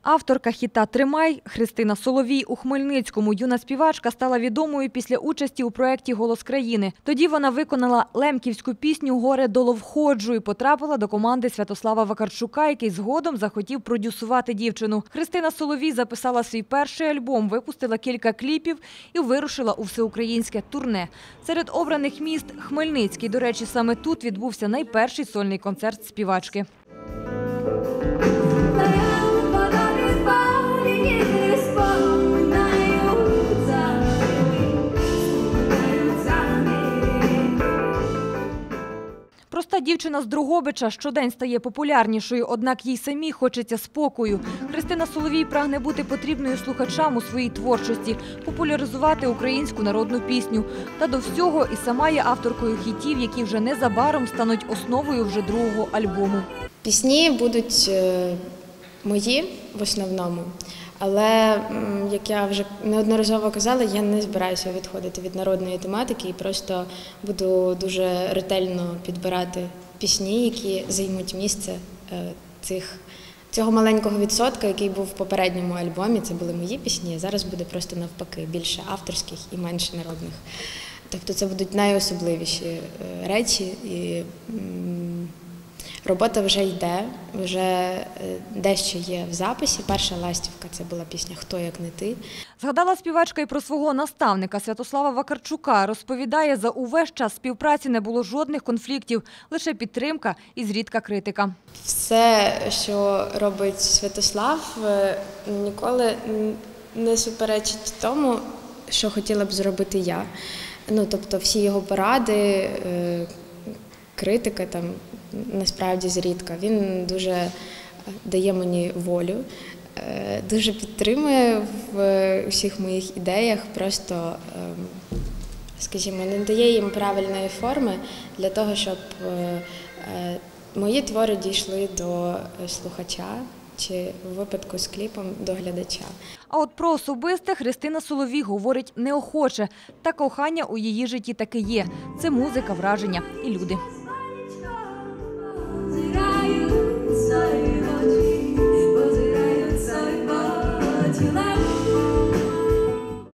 Авторка хіта «Тримай» Христина Соловій у Хмельницькому. Юна співачка стала відомою після участі у проєкті «Голос країни». Тоді вона виконала лемківську пісню «Горе доло входжу» і потрапила до команди Святослава Вакарчука, який згодом захотів продюсувати дівчину. Христина Соловій записала свій перший альбом, випустила кілька кліпів і вирушила у всеукраїнське турне. Серед обраних міст – Хмельницький. До речі, саме тут відбувся найперший сольний концерт співачки. Проста дівчина з Дрогобича щодень стає популярнішою, однак їй самій хочеться спокою. Христина Соловій прагне бути потрібною слухачам у своїй творчості, популяризувати українську народну пісню. Та до всього і сама є авторкою хітів, які вже незабаром стануть основою вже другого альбому. Пісні будуть мої в основному. Але, як я вже неодноразово казала, я не збираюся відходити від народної тематики і просто буду дуже ретельно підбирати пісні, які займуть місце цього маленького відсотка, який був в попередньому альбомі. Це були мої пісні, а зараз буде просто навпаки, більше авторських і менше народних. Тобто це будуть найособливіші речі. І робота вже йде, вже дещо є в записі. Перша ластівка – це була пісня «Хто, як не ти». Згадала співачка і про свого наставника Святослава Вакарчука. Розповідає, за увесь час співпраці не було жодних конфліктів, лише підтримка і зрідка критика. Все, що робить Святослав, ніколи не суперечить тому, що хотіла б зробити я. Тобто всі його поради, критика там насправді зрідка. Він дуже дає мені волю, дуже підтримує в усіх моїх ідеях, просто, скажімо, не дає їм правильної форми для того, щоб мої твори дійшли до слухача, чи в випадку з кліпом до глядача. А от про особисте Христина Соловій говорить неохоче. Та кохання у її житті таки є. Це музика, враження і люди.